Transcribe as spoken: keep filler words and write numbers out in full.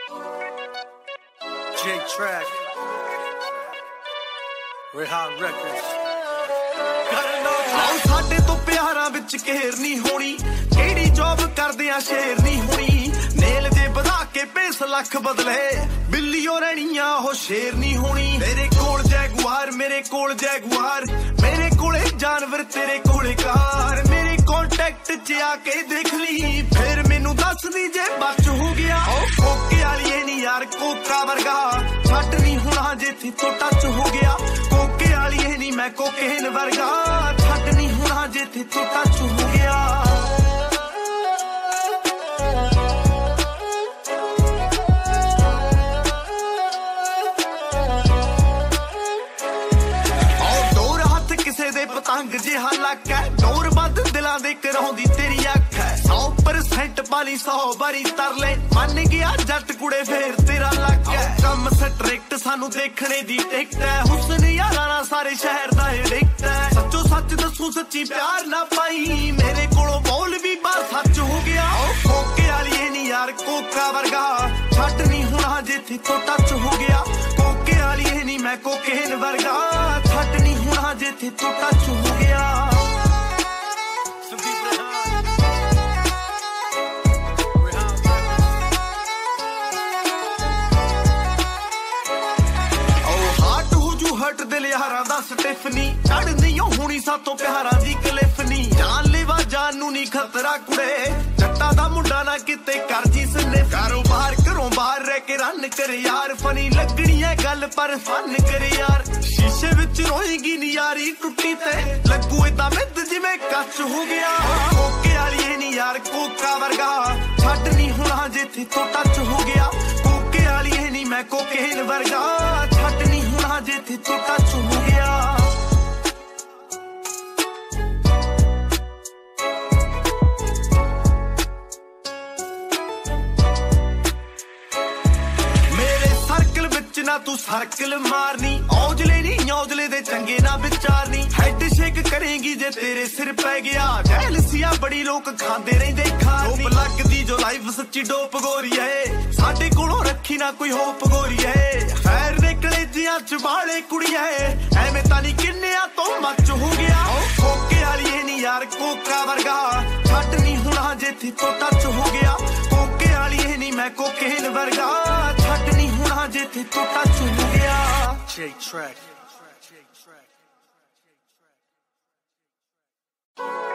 J Track, Rehan Records. ਸਾਡੇ ਤੋਂ ਪਿਆਰਾਂ ਵਿੱਚ ਕਹਿਰ ਨਹੀਂ ਹੋਣੀ, ਕਿਹੜੀ ਜੌਬ ਕਰਦੇ ਆ ਸ਼ੇਰ ਨਹੀਂ ਹੋਣੀ। ਨੇਲ ਜੇ ਵਧਾ ਕੇ ਪੈਸ ਲੱਖ ਬਦਲੇ, ਬਿੱਲੀਓ ਰਹਿਣੀਆਂ ਉਹ ਸ਼ੇਰ ਨਹੀਂ ਹੋਣੀ। ਮੇਰੇ ਕੋਲ ਜੈਗੁਆਰ, ਮੇਰੇ ਕੋਲ ਜੈਗੁਆਰ, ਮੇਰੇ ਕੋਲੇ ਜਾਨਵਰ, ਤੇਰੇ ਕੋਲੇ ਕਾਰ। ਮੇਰੇ ਕੰਟੈਕਟ 'ਚ ਆ ਕੇ ਦੇਖ ਲਈ, ਫਿਰ ਮੈਨੂੰ ਦੱਸ ਦੀ ਜੇ ਬਚ ਹੋ ਗਿਆ। ਉਹ ਕੋਕੇ ਵਾਲੀਏ ਨਹੀਂ ਯਾਰ ਕੋਕਾ ਵਰਗਾ, ਛੱਡ ਨਹੀਂ ਹੋਣਾ ਜੇ ਤੋਂ ਟੱਚ ਹੋ ਗਿਆ। ਕੋਕੇ ਵਾਲੀਏ ਨਹੀਂ ਮੈਂ ਕੋਕੇਨ ਵਰਗਾ, ਛੱਡ ਨਹੀਂ ਹੋਣਾ ਜੇ ਤੋਂ ਟੱਚ ਹੋ ਗਿਆ। ਪਤੰਗ ਜਿਹਾ ਲੱਕ ਹੈ, ਡੋਰ ਬੰਦ ਦਿਲਾਂ ਦੇ ਕਰਾਉਂਦੀ ਤੇਰੀ ਅੱਖ ਹੈ। ਸੌ ਪਰਸੈਂਟ ਪਾਲੀ ਸੌ ਵਾਰੀ ਤਰਲੇ, ਮੰਨ ਗਿਆ ਜੱਟ ਕੁੜੇ ਫੇਰ ਤੇਰਾ ਲੱਕ ਹੈ। ਕੰਮ ਸਟ੍ਰਿਕਟ ਸਾਨੂੰ ਦੇਖਣੇ ਦੀ ਟਿਕਟ ਹੈ, ਹੁਸਨ ਯਾਰਾਂ ਨਾਲ ਸਾਰੇ ਸ਼ਹਿਰ ਦਾ ਐਡਿਕਟ ਹੈ। ਸੱਚੋ ਸੱਚ ਦੱਸੂ ਸੱਚੀ ਪਿਆਰ ਨਾ ਪਾਈ, ਮੇਰੇ ਕੋਲੋਂ ਬੋਲ ਵੀ ਬਾ ਸੱਚ ਹੋ ਗਿਆ। ਕੋਕੇ ਵਾਲੀਏ ਨਹੀਂ ਯਾਰ ਕੋਕਾ ਵਰਗਾ, ਛੱਡ ਨਹੀਂ ਹੋਣਾ ਜਿੱਥੇ ਤੋਂ ਟੱਚ ਹੋ ਗਿਆ। ਕੋਕੇ ਵਾਲੀਏ ਨਹੀਂ ਮੈਂ ਕੋਕੇਨ ਵਰਗਾ, ਛੱਡ ਨਹੀਂ ਹੋਣਾ ਜਿੱਥੇ ਤੋਂ ਟੱਚ ਹੋ ਗਿਆ। ਹਟ ਦਿਲ ਯਾਰਾਂ ਦਾ ਸਟਿਫਨੀ, ਛੱਡ ਨਹੀਂ ਹੋਣੀ ਸਾਤੋਂ ਪਿਆਰਾਂ ਦੀ ਕਲਿਫ ਨੀ। ਜਾਨ ਲੈਵਾ ਜਾਨ ਨੂੰ ਨਹੀਂ ਖਤਰਾ ਕੁੜੇ, ਜੱਟਾਂ ਦਾ ਮੁੰਡਾ ਨਾ ਕਿਤੇ ਕਰ ਜੀ ਸਨਿਫ। ਕਾਰੋਬਾਰ ਘਰੋਂ ਬਾਹਰ ਰਹਿ ਕੇ ਰਨ ਕਰੇ ਯਾਰ, ਫਨੀ ਲੱਗਣੀ ਹੈ ਗੱਲ ਪਰ ਫਨ ਕਰੇ ਯਾਰ। ਸ਼ੀਸ਼ੇ ਵਿੱਚ ਰੋਏਗੀ ਨੀ ਯਾਰੀ ਟੁੱਟੀ ਤੇ, ਲੱਗੂ ਏਦਾਂ ਮਿੱਧ ਜਿਵੇਂ ਕੱਚ ਹੋ ਗਿਆ। ਕੋਕੇ ਵਾਲੀਏ ਨੀ ਯਾਰ ਕੋਕਾ ਵਰਗਾ, ਛੱਡ ਨਹੀਂ ਹੋਣਾ ਜਿੱਥੇ ਤੋਂ ਟੱਚ ਹੋ ਗਿਆ। ਕੋਕੇ ਵਾਲੀਏ ਨੀ ਮੈਂ ਕੋਕੇਨ ਵਰਗਾ, ਛੱਡ ਨਹੀਂ ਹੋਣਾ ਜਿੱਥੇ ਤੋਂ ਟੱਚ ਹੋ ਗਿਆ। ਨਾ ਤੂੰ ਸਰਕਲ ਮਾਰਨੀ, ਔਜਲੇ ਨਹੀਂ ਔਜਲੇ ਦੇ ਚੰਗੇ ਨਾ ਵਿਚਾਰਨੀ। ਹੈਡ ਸ਼ੇਕ ਕਰੇਗੀ ਜੇ ਤੇਰੇ ਸਿਰ ਪੈ ਗਿਆ, ਜੈਲਸੀਆਂ ਬੜੀ ਲੋਕ ਖਾਂਦੇ ਰਹਿੰਦੇ ਖਾਣੀ। ਡੋਪ ਲੱਗਦੀ ਜੋ ਲਾਈਫ ਸੱਚੀ ਡੋਪ ਗੋਰੀ ਏ, ਸਾਡੇ ਕੋਲੋਂ ਰੱਖੀ ਨਾ ਕੋਈ ਹੋਪ ਗੋਰੀ ਏ। ਖੈਰ ਨਿਕਲੇ ਜਿਆਂ ਚ ਵਾਲੇ ਕੁੜੀਆਂ ਏ, ਐਵੇਂ ਤਾਂ ਨਹੀਂ ਕਿੰਨਿਆਂ ਤੋਂ ਮੱਚ ਹੋ ਗਿਆ। ਕੋਕੇ ਵਾਲੀਏ ਨਹੀਂ ਯਾਰ ਕੋਕਾ ਵਰਗਾ, ਛੱਡ ਨਹੀਂ ਹੋਣਾ ਜਿੱਥੇ ਤੋਂ ਟੱਚ ਹੋ ਗਿਆ। ਕੋਕੇ ਵਾਲੀਏ ਨਹੀਂ ਮੈਂ ਕੋਕੇਨ ਵਰਗਾ, ਛੱਡ ਨਹੀਂ ਹੋਣਾ ਜਿੱਥੇ ਤੋਂ ਟੱਚ ਹੋ ਗਿਆ। J Track.